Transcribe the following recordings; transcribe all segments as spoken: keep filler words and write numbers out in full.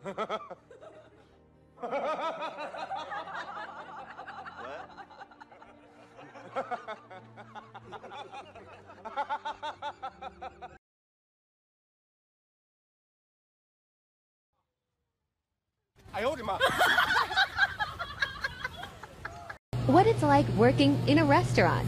I owed him up. What it's like working in a restaurant.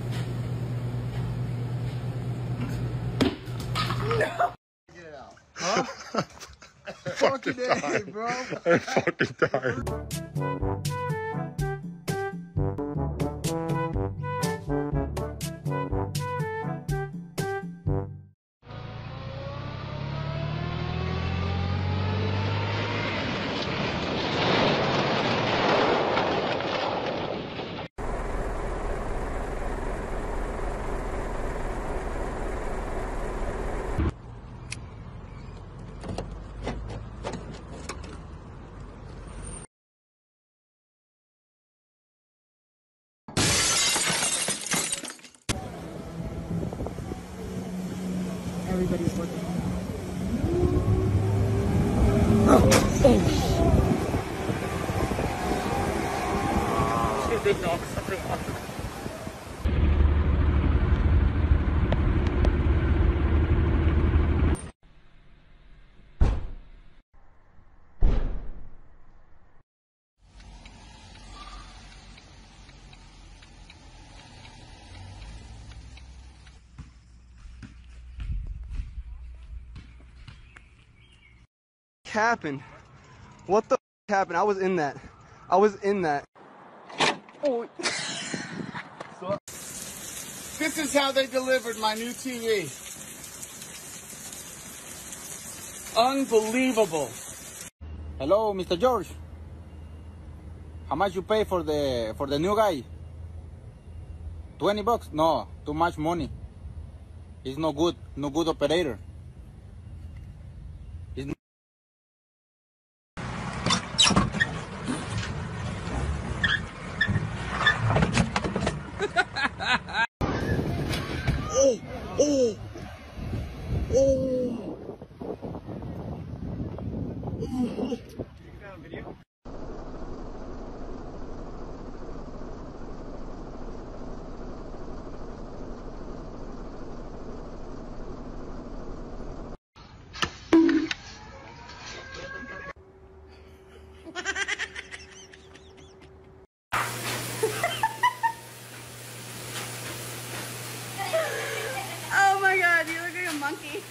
No. Get it out. Huh? Fucking tired, bro. I'm fucking tired. Everybody's looking. Oh, oh. Two big dogs, something awesome. Happened? What the f happened? I was in that. I was in that. Oh. This is how they delivered my new T V. Unbelievable. Hello, Mister George. How much you pay for the for the new guy? Twenty bucks? No, too much money. He's no good, no good operator. He's no Oh, oh, oh. Oh my god, you look like a monkey.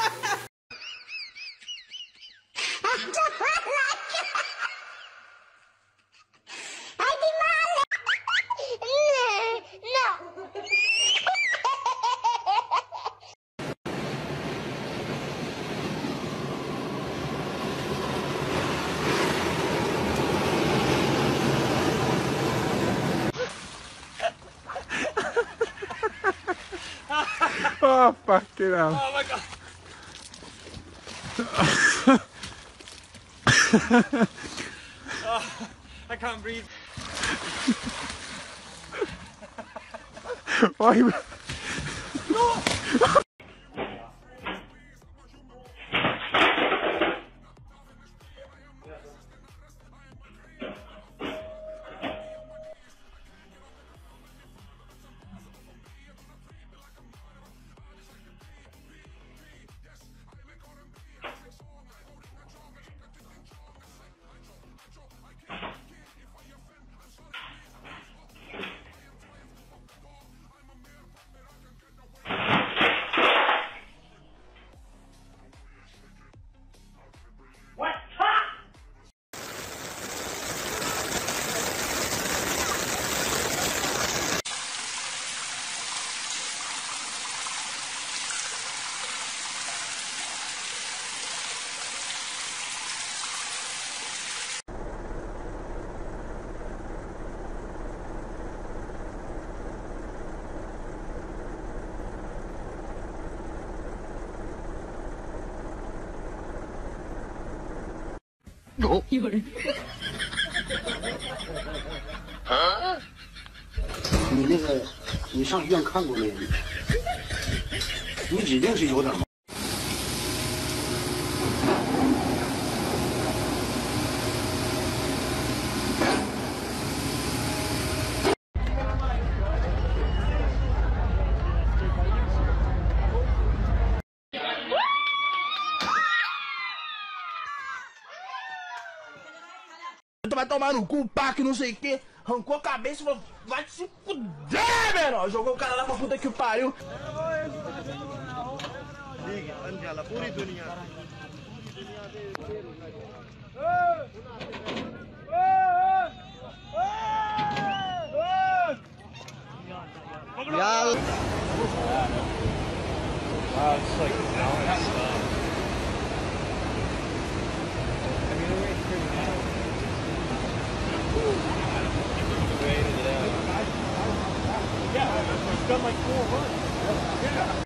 Oh, fucking hell. Oh my god. Oh, I can't breathe. Why you... No! No. 有人。 啊？你那个，你上医院看过没有？你指定是有点毛。 Tu vai tomar no cu, pá, que não sei o que. Arrancou a cabeça e falou, vai se fuder, menor. Jogou o cara lá pra puta que pariu. Yeah. Wow, it's like balance stuff. I mean, it was pretty nice. Rated it out. Yeah, it's done like four runs. Yeah.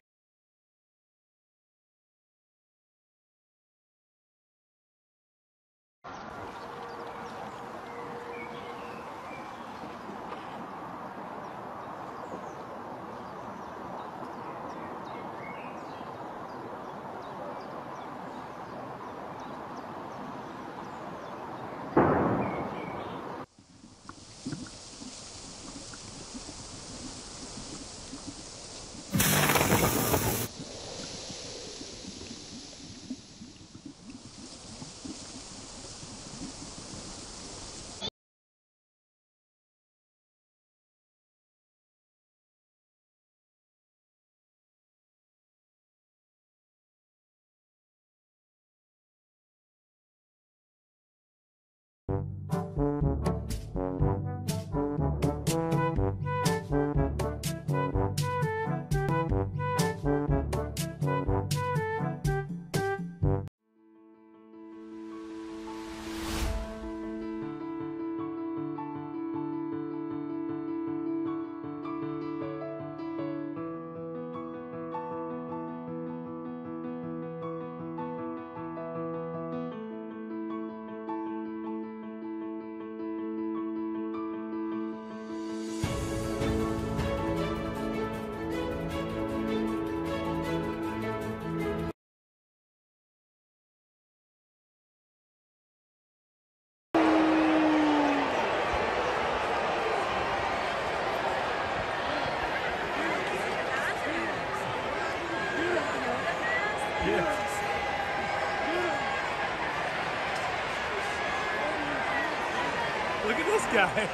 Look at this guy.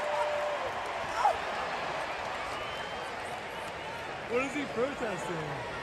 What is he protesting?